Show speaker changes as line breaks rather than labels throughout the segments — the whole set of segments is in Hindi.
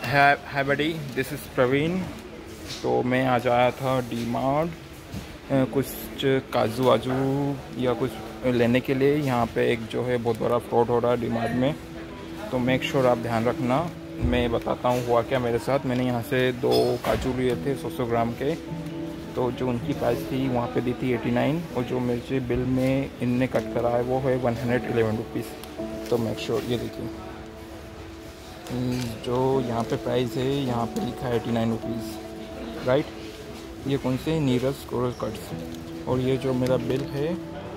Hi buddy, this is Praveen. तो मैं आज आया था डी मार्ट कुछ काजू वाजू या कुछ लेने के लिए। यहाँ पे एक जो है बहुत बड़ा फ्रॉड हो रहा है डी मार्ट में, तो मेक श्योर आप ध्यान रखना। मैं बताता हूँ हुआ क्या मेरे साथ। मैंने यहाँ से 2 काजू लिए थे 100 ग्राम के, तो जो उनकी प्राइस थी वहाँ पे दी थी 89, और जो मेरे बिल में इनने कट करा है वो है 111 रुपीज़। तो मेक श्योर ये देखिए, जो यहाँ पे प्राइस है यहाँ पे लिखा है 89 रुपीज़, राइट। ये कौन से नीरज कोरल कट्स। और ये जो मेरा बिल है,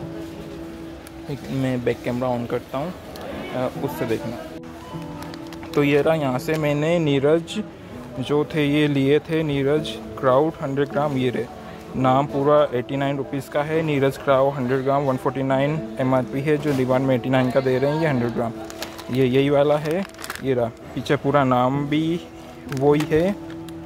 मैं बैक कैमरा ऑन करता हूँ, उससे देखना। तो ये रहा, यहाँ से मैंने नीरज जो थे ये लिए थे, नीरज क्राउड 100 ग्राम। ये रहे, नाम पूरा 89 रुपीज़ का है। नीरज क्राउड 100 ग्राम 149 MRP है, जो डिमांड में 89 का दे रहे हैं। ये 100 ग्राम ये यही वाला है। ये रहा, पीछे पूरा नाम भी वही है।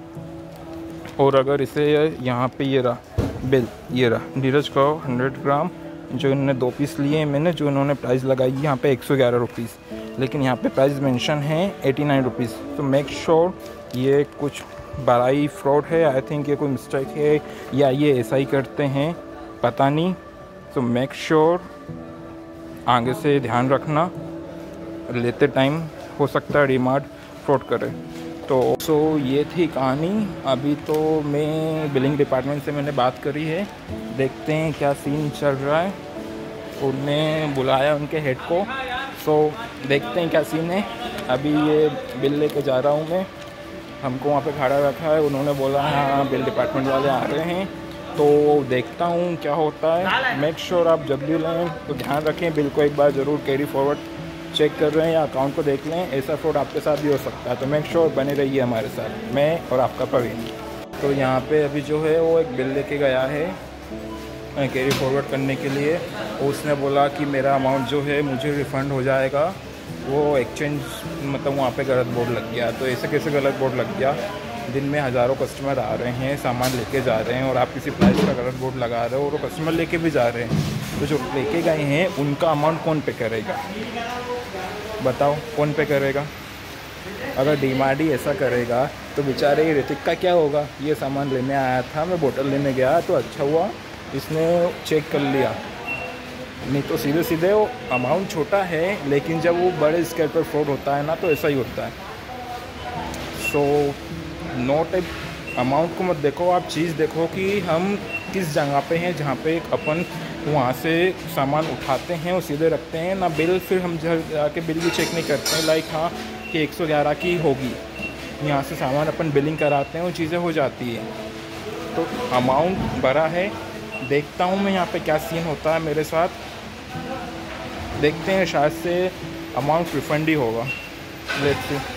और अगर इसे यहाँ पे ये रहा बिल, ये रहा नीरज का 100 ग्राम, जो इन्होंने 2 पीस लिए हैं मैंने, जो इन्होंने प्राइस लगाई यहाँ पे 111 रुपीज़, लेकिन यहाँ पे प्राइस मेंशन है 89 रुपीज़। तो मेक श्योर ये कुछ बड़ा ही फ्रॉड है। आई थिंक ये कोई मिस्टेक है या ये ऐसा ही करते हैं, पता नहीं। तो मेक श्योर आगे से ध्यान रखना, लेते टाइम हो सकता है डी मार्ट फ्रॉड करे। तो ये थी कहानी। अभी तो मैं बिलिंग डिपार्टमेंट से मैंने बात करी है, देखते हैं क्या सीन चल रहा है। उन्हें बुलाया उनके हेड को, सो देखते हैं क्या सीन है। अभी ये बिल लेके जा रहा हूँ मैं, हमको वहाँ पे खड़ा रखा है। उन्होंने बोला हाँ बिल डिपार्टमेंट वाले आ रहे हैं, तो देखता हूँ क्या होता है। मेक श्योर आप जब भी लें तो ध्यान रखें, बिल को एक बार ज़रूर कैरी फॉरवर्ड चेक कर रहे हैं या अकाउंट को देख लें, ऐसा फ्रॉड आपके साथ भी हो सकता है। तो मेक श्योर बने रहिए हमारे साथ, मैं और आपका प्रवीण। तो यहाँ पे अभी जो है वो एक बिल लेके गया है कैरी फॉरवर्ड करने के लिए। उसने बोला कि मेरा अमाउंट जो है मुझे रिफ़ंड हो जाएगा। वो एक्सचेंज मतलब वहाँ पे गलत बोर्ड लग गया। तो ऐसे कैसे गलत बोर्ड लग गया? दिन में हज़ारों कस्टमर आ रहे हैं, सामान लेके जा रहे हैं, और आप किसी प्राइस का गलत बोर्ड लगा रहे हो और वो कस्टमर लेके भी जा रहे हैं। तो जो लेके गए हैं उनका अमाउंट कौन पे करेगा बताओ? कौन पे करेगा? अगर डीमार्ट ही ऐसा करेगा तो बेचारे ऋतिक का क्या होगा? ये सामान लेने आया था, मैं बोतल लेने गया तो अच्छा हुआ इसने चेक कर लिया, नहीं तो सीधे सीधे वो अमाउंट छोटा है, लेकिन जब वो बड़े स्केल पर फ्रॉड होता है ना, तो ऐसा ही होता है। सो नोट अमाउंट को मत देखो, आप चीज़ देखो कि हम किस जगह पे हैं, जहाँ पे अपन वहाँ से सामान उठाते हैं और सीधे रखते हैं ना। बिल फिर हम जाके बिल भी चेक नहीं करते हैं, लाइक हाँ कि 111 की होगी, यहाँ से सामान अपन बिलिंग कराते हैं और चीज़ें हो जाती है। तो अमाउंट बड़ा है, देखता हूँ मैं यहाँ पे क्या सीन होता है मेरे साथ। देखते हैं, शायद से अमाउंट रिफंड ही होगा। Let's see.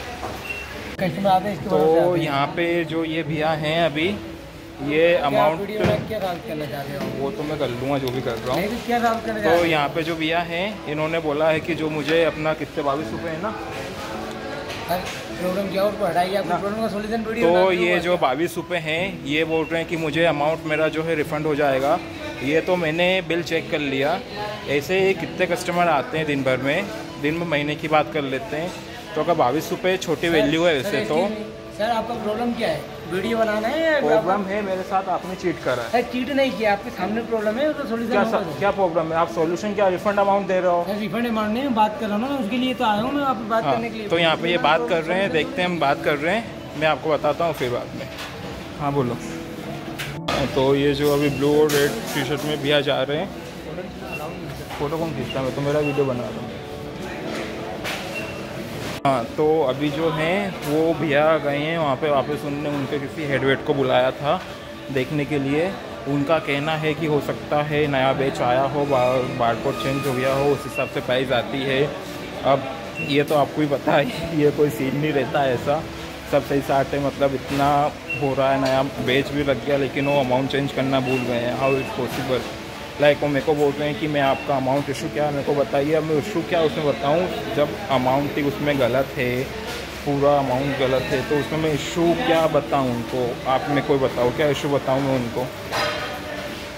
तो यहाँ पे जो ये भैया हैं अभी, ये अमाउंट
क्या बात करना चाह रहे हो?
वो तो मैं कर लूँगा जो भी कर रहा हूँ।
क्या बात करना
तो यहाँ पे जो भैया हैं इन्होंने बोला है कि जो मुझे अपना कितने 22 रुपये है ना,
प्रॉब्लम क्या और हटाइए, आपको प्रॉब्लम का सॉल्यूशन वीडियो।
तो ये जो 22 रुपये हैं ये बोल रहे हैं कि मुझे अमाउंट मेरा जो है रिफ़ंड हो जाएगा। ये तो मैंने बिल चेक कर लिया। ऐसे कितने कस्टमर आते हैं दिन भर में, दिन में महीने की बात कर लेते हैं। तो अगर 22 रुपये छोटी वैल्यू है वैसे तो।
सर आपका प्रॉब्लम क्या है? वीडियो बनाना है या
प्रॉब्लम है मेरे साथ? आपने चीट करा है।
चीट नहीं किया, आपके सामने प्रॉब्लम है, तो सोल्यूशन
क्या प्रॉब्लम है? आप सॉल्यूशन क्या रिफंड अमाउंट दे रहे हो?
रिफंड अमाउंट नहीं, बात कर रहा हूँ ना, उसके लिए तो आया हूँ मैं आपसे बात करने के लिए।
तो यहाँ पे ये बात कर रहे हैं, देखते हैं हम बात कर रहे हैं, मैं आपको बताता हूँ फिर बाद में। हाँ बोलो। तो ये जो अभी ब्लू और रेड टी शर्ट में भैया जा रहे हैं, फ़ोटो कौन खींचता? मैं तो मेरा वीडियो बना रहा हूँ। हाँ, तो अभी जो हैं वो भैया गए हैं वहाँ पे वापस। उनने उनके किसी हेडवेट को बुलाया था देखने के लिए। उनका कहना है कि हो सकता है नया बैच आया हो, बारकोड चेंज हो गया हो, उस हिसाब से प्राइस आती है। अब ये तो आपको ही पता है, ये कोई सीन नहीं रहता है ऐसा, सब सही साथ है। मतलब इतना हो रहा है, नया बैच भी लग गया, लेकिन वो अमाउंट चेंज करना भूल गए हैं। How is possible? लाइक वो मेरे को बोल रहे हैं कि मैं आपका अमाउंट इशू क्या है मेरे को बताइए। अब मैं इशू क्या उसमें बताऊँ, जब अमाउंट ही उसमें गलत है, पूरा अमाउंट गलत है, तो उसमें मैं इशू क्या बताऊँ उनको? आप मेरे को बताओ क्या इशू बताऊँ मैं उनको?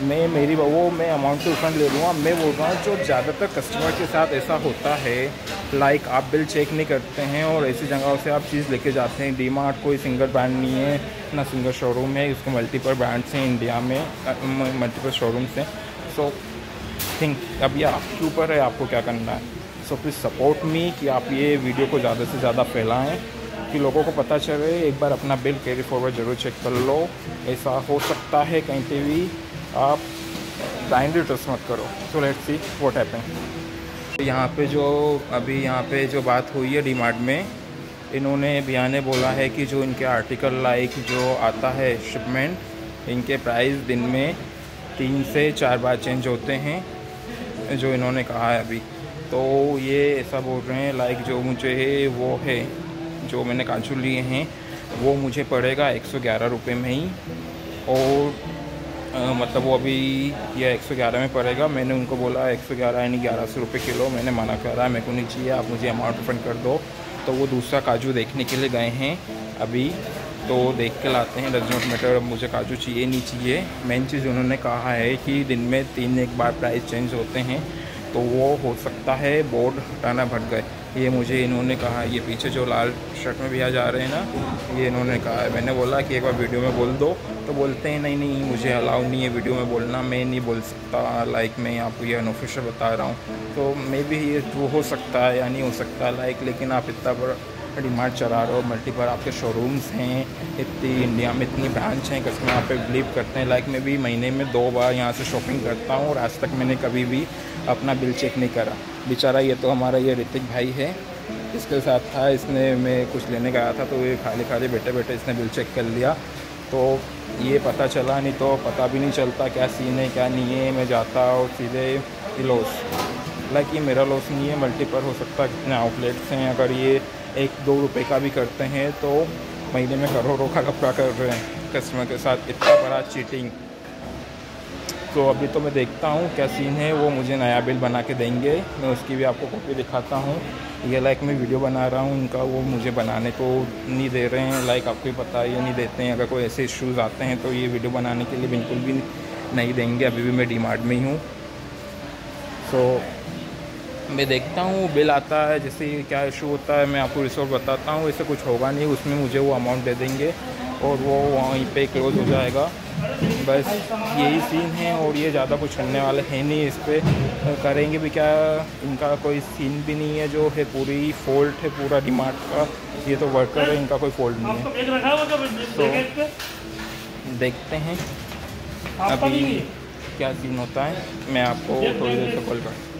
मैं अमाउंट तो रिफंड ले लूँगा। मैं बोल रहा हूँ जो ज़्यादातर कस्टमर के साथ ऐसा होता है लाइक आप बिल चेक नहीं करते हैं और ऐसी जगहों से आप चीज़ लेके जाते हैं। डी मार्ट कोई सिंगल ब्रांड नहीं है ना, सिंगल शोरूम है, इसके मल्टीपल ब्रांड्स हैं इंडिया में, मल्टीपल शोरूम्स हैं। सो थिंक अब ये आपके ऊपर है आपको क्या करना है। सो प्लीज़ सपोर्ट मी कि आप ये वीडियो को ज़्यादा से ज़्यादा फैलाएँ कि लोगों को पता चले। एक बार अपना बिल कैरी फॉरवर्ड ज़रूर चेक कर लो, ऐसा हो सकता है कहीं पे भी आप ब्लाइंडली ट्रस्ट मत करो। So let's see what happen. यहाँ पे जो बात हुई है डी मार्ट में, इन्होंने भैया ने बोला है कि जो इनके आर्टिकल लाइक जो आता है शिपमेंट, इनके प्राइस दिन में 3 से 4 बार चेंज होते हैं, जो इन्होंने कहा है अभी। तो ये ऐसा बोल रहे हैं लाइक जो मुझे वो है, जो मैंने काजू लिए हैं वो मुझे पड़ेगा 111 रुपये में ही, और मतलब वो अभी ये 111 में पड़ेगा। मैंने उनको बोला 111 यानी 1100 रुपये किलो। मैंने मना करा, मेरे को नहीं चाहिए, आप मुझे अमाउंट रिफंड कर दो। तो वो दूसरा काजू देखने के लिए गए हैं अभी, तो देख के लाते हैं। डज नॉट मैटर, मुझे काजू चाहिए नहीं चाहिए। मेन चीज़ उन्होंने कहा है कि दिन में 3 बार प्राइस चेंज होते हैं, तो वो हो सकता है बोर्ड हटाना भट गए। ये मुझे इन्होंने कहा। ये पीछे जो लाल शर्ट में भैया जा रहे हैं ना, ये इन्होंने कहा है। मैंने बोला कि एक बार वीडियो में बोल दो, तो बोलते हैं नहीं मुझे अलाउ नहीं है वीडियो में बोलना, मैं नहीं बोल सकता। लाइक मैं आपको ये अनऑफिशियल बता रहा हूँ। तो मे भी ये ट्रू हो सकता है या नहीं हो सकता लाइक, लेकिन आप इतना बड़ा डी मार्ट चला रहे हो, मल्टीपल आपके शोरूम्स हैं, इतनी इंडिया में इतनी ब्रांच हैं, कस्टमर यहाँ पे बिलीव करते हैं। लाइक मैं भी महीने में 2 बार यहाँ से शॉपिंग करता हूँ और आज तक मैंने कभी भी अपना बिल चेक नहीं करा। बेचारा ये तो हमारा ये ऋतिक भाई है, इसके साथ था, इसने मैं कुछ लेने गया था तो ये खाली बैठे इसने बिल चेक कर लिया। तो ये पता चला, नहीं तो पता भी नहीं चलता क्या सीन है क्या नहीं है। मैं जाता और सीधे लॉस, लाइक ये मेरा लॉस नहीं है, मल्टीपल हो सकता है कितने आउटलेट्स हैं। अगर ये 1-2 रुपये का भी करते हैं तो महीने में करोड़ों का कपड़ा कर रहे हैं कस्टमर के साथ, इतना बड़ा चीटिंग। तो अभी तो मैं देखता हूँ क्या सीन है। वो मुझे नया बिल बना के देंगे, मैं उसकी भी आपको कॉपी दिखाता हूँ। ये लाइक मैं वीडियो बना रहा हूँ उनका, वो मुझे बनाने को नहीं दे रहे हैं। लाइक आपको ही पता है ये नहीं देते हैं। अगर कोई ऐसे इश्यूज़ आते हैं तो ये वीडियो बनाने के लिए बिल्कुल भी नहीं देंगे। अभी भी मैं डी मार्ट में ही हूँ। सो मैं देखता हूँ बिल आता है, जैसे क्या इशू होता है मैं आपको रिसोर्ट बताता हूँ। ऐसे कुछ होगा नहीं, उसमें मुझे वो अमाउंट दे देंगे और वो वहीं पे क्लोज हो जाएगा। बस यही सीन है और ये ज़्यादा कुछ करने वाले हैं नहीं। इस पर करेंगे भी क्या, इनका कोई सीन भी नहीं है। जो है पूरी फॉल्ट है पूरा डी मार्ट का, ये तो वर्कर है, इनका कोई फॉल्ट नहीं है। तो देखते हैं अभी क्या सीन होता है। मैं आपको थोड़ी देर से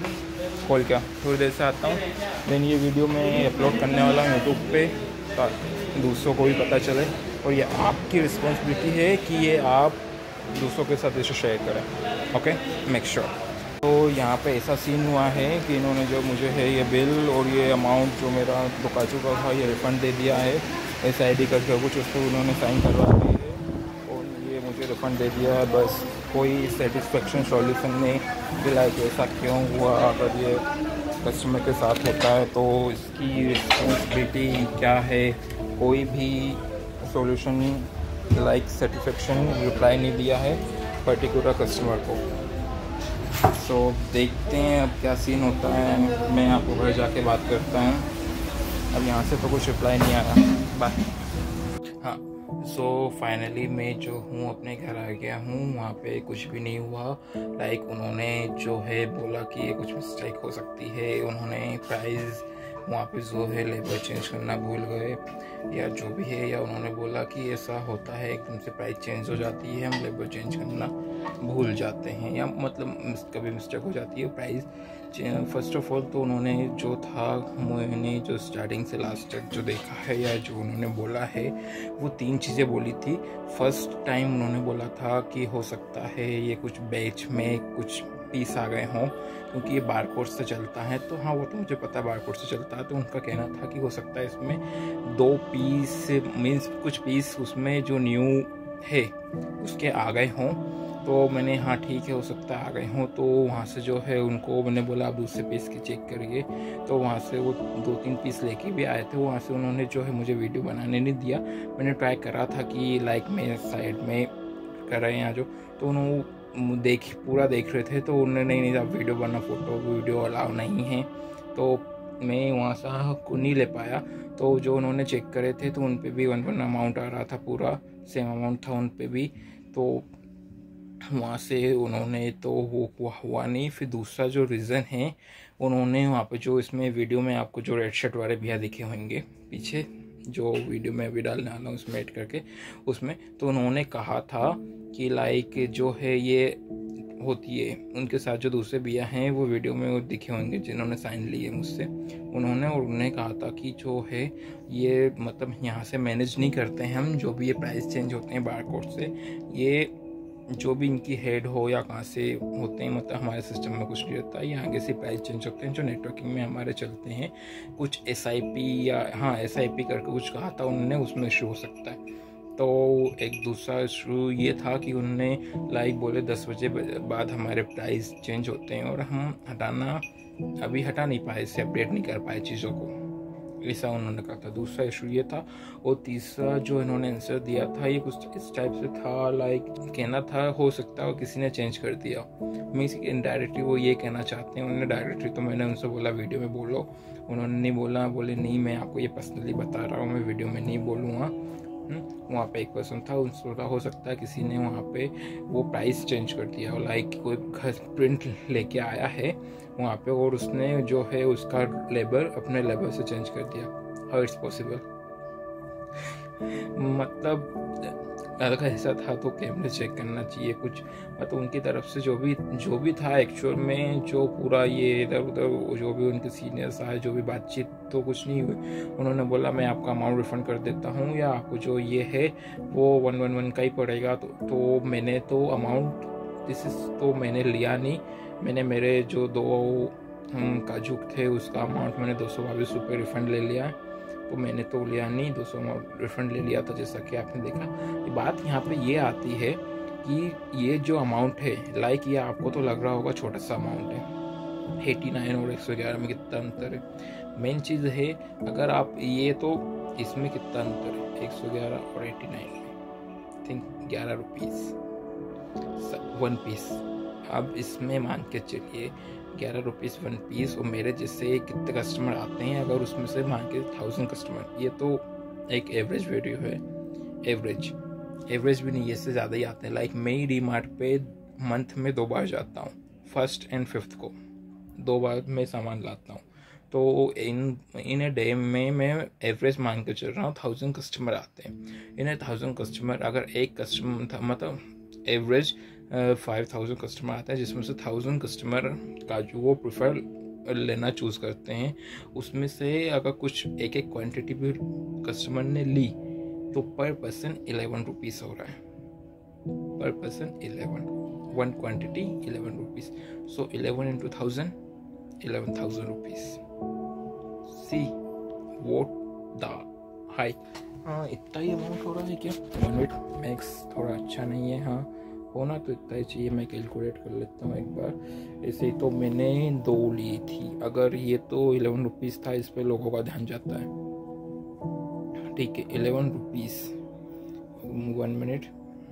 थोड़ी देर से आता हूँ। देन ये वीडियो मैं अपलोड करने वाला हूँ यूट्यूब पे, ताकि दूसरों को भी पता चले। और ये आपकी रिस्पॉन्सिबिलिटी है कि ये आप दूसरों के साथ इसे शेयर करें। Okay, make sure. तो यहाँ पे ऐसा सीन हुआ है कि इन्होंने जो मुझे है ये बिल और ये अमाउंट जो मेरा दुका चुका था ये रिफ़ंड दे दिया है। SID करके कुछ उस पर उन्होंने साइन करवा दी है और ये मुझे रिफ़ंड दे दिया है। बस कोई सेटिस्फेक्शन सॉल्यूशन नहीं दिला कि ऐसा क्यों हुआ। अगर ये कस्टमर के साथ होता है तो इसकी रिस्पॉन्सिबिलिटी क्या है। कोई भी सॉल्यूशन लाइक सेटिस्फेक्शन रिप्लाई नहीं दिया है पर्टिकुलर कस्टमर को। सो देखते हैं अब क्या सीन होता है। मैं आपको घर जाके बात करता हूँ। अब यहाँ से तो कुछ रिप्लाई नहीं आया। बाय। हाँ, सो फाइनली मैं जो हूँ अपने घर आ गया हूँ। वहाँ पे कुछ भी नहीं हुआ। लाइक उन्होंने जो है बोला कि ये कुछ मिस्टेक हो सकती है। उन्होंने प्राइस वहाँ पे जो है लेबर चेंज करना भूल गए या जो भी है, या उन्होंने बोला कि ऐसा होता है एकदम से प्राइस चेंज हो जाती है, हम लेबर चेंज करना भूल जाते हैं, या मतलब कभी मिस्टेक हो जाती है प्राइस। फर्स्ट ऑफ ऑल तो उन्होंने जो था, मैंने जो स्टार्टिंग से लास्ट तक जो देखा है या जो उन्होंने बोला है वो 3 चीज़ें बोली थी। फर्स्ट टाइम उन्होंने बोला था कि हो सकता है ये कुछ बैच में कुछ पीस आ गए हों, क्योंकि ये बारकोड से चलता है। तो हाँ, वो तो मुझे पता है बारकोड से चलता है। तो उनका कहना था कि हो सकता है इसमें 2 पीस मीन्स कुछ पीस उसमें जो न्यू है उसके आ गए हों। तो मैंने हाँ ठीक है हो सकता है आ गए हों। तो वहाँ से जो है उनको मैंने बोला आप दूसरे पीस की चेक करिए। तो वहाँ से वो 2-3 पीस लेके भी आए थे। वहाँ से उन्होंने जो है मुझे वीडियो बनाने नहीं दिया। मैंने ट्राई करा था कि लाइक मैं साइड में कर रहे हैं जो, तो उन्होंने पूरा देख रहे थे। तो उन्होंने नहीं आप वीडियो बना, वीडियो अलाउ नहीं है। तो मैं वहाँ से को नहीं ले पाया, तो जो उन्होंने चेक करे थे तो उन पे भी 1 अमाउंट आ रहा था, पूरा सेम अमाउंट था उन पे भी। तो वहाँ से उन्होंने तो वो हुआ नहीं। फिर दूसरा जो रीज़न है, उन्होंने वहाँ पे जो इसमें वीडियो में आपको जो रेड शर्ट वाले भैया दिखे होंगे पीछे, जो वीडियो में अभी डालने वाला हूँ उसमें ऐड करके उसमें, तो उन्होंने कहा था कि लाइक जो है ये होती है उनके साथ जो दूसरे भैया हैं वो वीडियो में वो दिखे होंगे जिन्होंने साइन लिए मुझसे, उन्होंने कहा था कि जो है ये मतलब यहाँ से मैनेज नहीं करते हैं हम, जो भी ये प्राइस चेंज होते हैं बारकोड से, ये जो भी इनकी हेड हो या कहाँ से होते हैं, मतलब हमारे सिस्टम में कुछ नहीं रहता, ये आगे से प्राइस चेंज होते हैं जो नेटवर्किंग में हमारे चलते हैं। कुछ SIP या SIP करके कुछ कहा था उन्होंने, उसमें इशू हो सकता है। तो एक दूसरा इशू ये था कि उन्होंने लाइक बोले 10 बजे बाद हमारे प्राइस चेंज होते हैं, और हम अभी हटा नहीं पाए, इससे अपडेट नहीं कर पाए चीज़ों को, ऐसा उन्होंने कहा था। दूसरा इशू ये था। और तीसरा जो इन्होंने आंसर दिया था ये कुछ इस टाइप से था, लाइक कहना था हो सकता है किसी ने चेंज कर दिया, मीन्स इनडायरेक्टली वो ये कहना चाहते हैं। उन्होंने डायरेक्टली तो मैंने उनसे बोला वीडियो में बोलो, उन्होंने नहीं बोला, बोले नहीं मैं आपको ये पर्सनली बता रहा हूँ, मैं वीडियो में नहीं बोलूँगा। वहाँ पे एक पर्सन था, उनसे हो सकता है किसी ने वहाँ पे वो प्राइस चेंज कर दिया, लाइक कोई घर प्रिंट लेके आया है वहाँ पे और उसने जो है उसका लेबर अपने लेबर से चेंज कर दिया। How it's possible? मतलब अगर ऐसा था तो कैमरे चेक करना चाहिए कुछ, मतलब उनकी तरफ से जो भी था एक्चुअल में, जो पूरा ये इधर उधर जो भी उनके सीनियर्स आए, जो भी बातचीत तो कुछ नहीं हुई। उन्होंने बोला मैं आपका अमाउंट रिफंड कर देता हूँ, या आपको जो ये है वो 111 का ही पड़ेगा। तो मैंने तो अमाउंट तो मैंने लिया नहीं, मैंने मेरे जो 2 काजू थे उसका अमाउंट मैंने 222 रुपये रिफ़ंड ले लिया है, तो मैंने तो लिया नहीं, 200 अमाउंट रिफ़ंड ले लिया था जैसा कि आपने देखा। ये बात यहाँ पे ये आती है कि ये जो अमाउंट है, लाइक ये आपको तो लग रहा होगा छोटा सा अमाउंट है, 89 और 111 में कितना अंतर है। मेन चीज़ है अगर आप ये तो इसमें कितना अंतर है, 111 और 89 में थिंक 11 रुपीज़ 1 पीस। अब इसमें मान के चलिए 11 रुपीज़ 1 पीस, और मेरे जैसे कितने कस्टमर आते हैं, अगर उसमें से मान के 1000 कस्टमर, ये तो एक एवरेज वीडियो है, एवरेज भी नहीं, इससे ज़्यादा ही आते हैं। लाइक मैं ही डीमार्ट पे मंथ में 2 बार जाता हूँ, 1st और 5th को 2 बार मैं सामान लाता हूँ। तो इन ए डे में मैं एवरेज मान के चल रहा हूँ 1000 कस्टमर आते हैं। इन 1000 कस्टमर अगर एक कस्टमर था, मतलब एवरेज 5000 कस्टमर आता है, जिसमें से 1000 कस्टमर का जो वो प्रेफर लेना चूज़ करते हैं, उसमें से अगर कुछ एक क्वांटिटी भी कस्टमर ने ली तो पर पर्सन 11 रुपीज़ हो रहा है, per person 1 quantity 11 rupees. So 11 into 1000 11,000 rupees. See what the high. हाँ इतना ही अमाउंट हो रहा है क्या? 1 मिनट, मैक्स थोड़ा अच्छा नहीं है, हाँ होना तो इतना ही चाहिए। मैं कैलकुलेट कर लेता हूँ एक बार। ऐसे ही तो मैंने 2 ली थी, अगर ये तो 11 रुपीज़ था, इस पर लोगों का ध्यान जाता है, ठीक है 11 rupees 1 minute.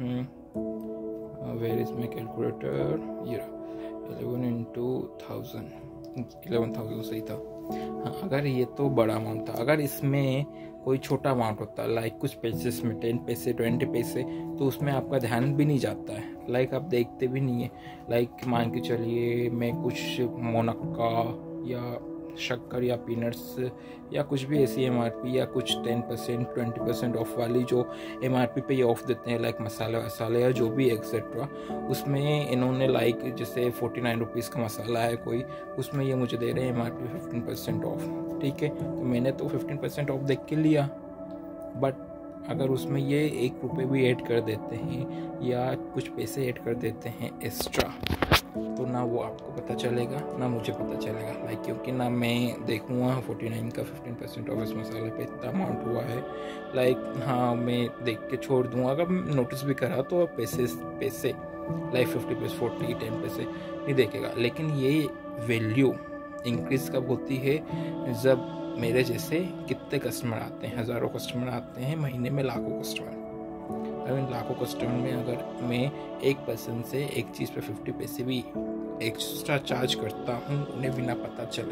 Where is my calculator? ये 11 into 1000 11,000 सही था। हाँ अगर ये तो बड़ा अमाउंट था, अगर इसमें कोई छोटा अमाउंट होता है लाइक कुछ पैसे में 10 पैसे 20 पैसे, तो उसमें आपका ध्यान भी नहीं जाता है, लाइक आप देखते भी नहीं है। लाइक मान के चलिए मैं कुछ मोनक्का या शक्कर या पीनट्स या कुछ भी ऐसी MRP या कुछ 10% 20% ऑफ वाली जो MRP पे ये ऑफ देते हैं, लाइक मसाले वसाले या जो भी एक्सेट्रा, उसमें इन्होंने लाइक जैसे 49 रुपीज़ का मसाला है कोई, उसमें ये मुझे दे रहे हैं MRP 15% ऑफ, ठीक है। तो मैंने तो 15% ऑफ देख के लिया, बट अगर उसमें ये 1 रुपये भी ऐड कर देते हैं या कुछ पैसे ऐड कर देते हैं एक्स्ट्रा, तो ना वो आपको पता चलेगा ना मुझे पता चलेगा, लाइक क्योंकि ना मैं देखूँगा 49 का 15% ऑफ इस मसाले पे इतना अमाउंट हुआ है, लाइक हाँ मैं देख के छोड़ दूँगा। अगर नोटिस भी करा तो पैसे लाइक 50 पैसे 40 10 पैसे नहीं देखेगा। लेकिन ये वैल्यू इंक्रीज़ कब होती है? जब मेरे जैसे कितने कस्टमर आते हैं, हज़ारों कस्टमर आते हैं, महीने में लाखों कस्टमर। अगर लाखों कस्टमर में अगर मैं एक पर्सन से एक चीज़ पे 50 पैसे भी एक्स्ट्रा चार्ज करता हूँ उन्हें बिना पता चले,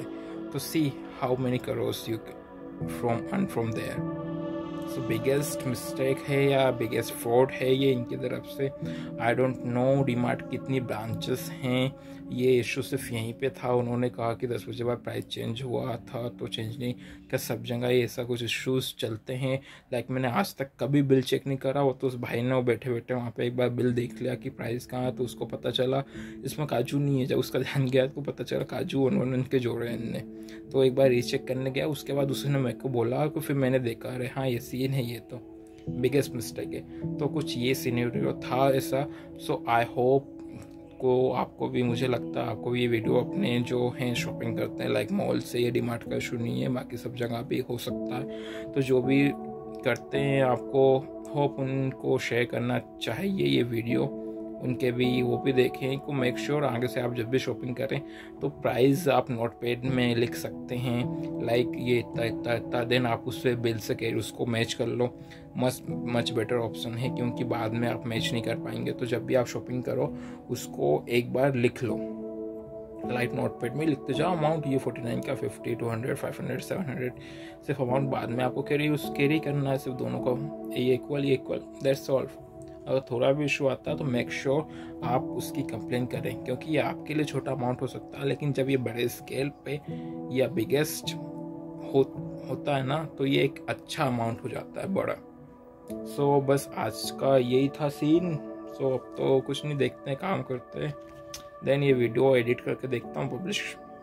तो see how many crores you from and from there. So biggest mistake है या बिगेस्ट फ्रॉड है ये इनकी तरफ से। आई डोंट नो डीमार्ट कितनी ब्रांचेस हैं, ये इशू सिर्फ यहीं पे था। उन्होंने कहा कि 10 बजे बाद प्राइस चेंज हुआ था, तो चेंज नहीं, क्या सब जगह ये ऐसा कुछ इश्यूज़ चलते हैं। लाइक मैंने आज तक कभी बिल चेक नहीं करा, वो तो उस भाई ने वो बैठे बैठे वहाँ पे एक बार बिल देख लिया कि प्राइस कहाँ है, तो उसको पता चला इसमें काजू नहीं है। जब उसका ध्यान गया तो पता चला काजू उन्होंने इनके जोड़े इनने, तो एक बार रीचेक करने गया। उसके बाद उसने मेरे को बोला कि फिर मैंने देखा, अरे हाँ ये सीन है, ये तो बिगेस्ट मिस्टेक है। तो कुछ ये सिनेरियो था ऐसा। सो आई होप को आपको भी, मुझे लगता है आपको भी ये वीडियो अपने जो हैं शॉपिंग करते हैं लाइक मॉल से, ये डीमार्ट का इशू नहीं है, बाकी सब जगह भी हो सकता है। तो जो भी करते हैं आपको होप उनको शेयर करना चाहिए ये वीडियो, उनके भी वो भी देखें को मेक श्योर आगे से आप जब भी शॉपिंग करें तो प्राइस आप नोटपैड में लिख सकते हैं, लाइक ये इतना देन आप उससे बिल से कह उसको मैच कर लो। मच बेटर ऑप्शन है, क्योंकि बाद में आप मैच नहीं कर पाएंगे। तो जब भी आप शॉपिंग करो उसको एक बार लिख लो, लाइक नोटपैड में लिखते जाओ अमाउंट, ये 49 का 50, 200, 500, 700 सिर्फ अमाउंट। बाद में आपको कैरी करना है सिर्फ दोनों को, ये इक्वल, दैट्स ऑल। अगर थोड़ा भी इशू आता है तो मेक श्योर आप उसकी कंप्लेन करें, क्योंकि ये आपके लिए छोटा अमाउंट हो सकता है, लेकिन जब ये बड़े स्केल पे या बिगेस्ट होता है ना, तो ये एक अच्छा अमाउंट हो जाता है, बड़ा। सो बस आज का यही था सीन। सो अब तो कुछ नहीं, देखते हैं, काम करते हैं, देन ये वीडियो एडिट करके देखता हूँ, पब्लिश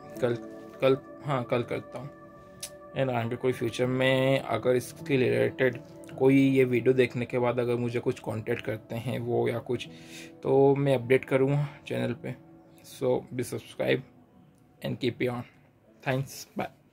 कल करता हूँ। एंड आगे कोई फ्यूचर में अगर इसके रिलेटेड कोई ये वीडियो देखने के बाद अगर मुझे कुछ कांटेक्ट करते हैं वो या कुछ, तो मैं अपडेट करूँगा चैनल पे। So be subscribe and keep you on. Thanks, bye.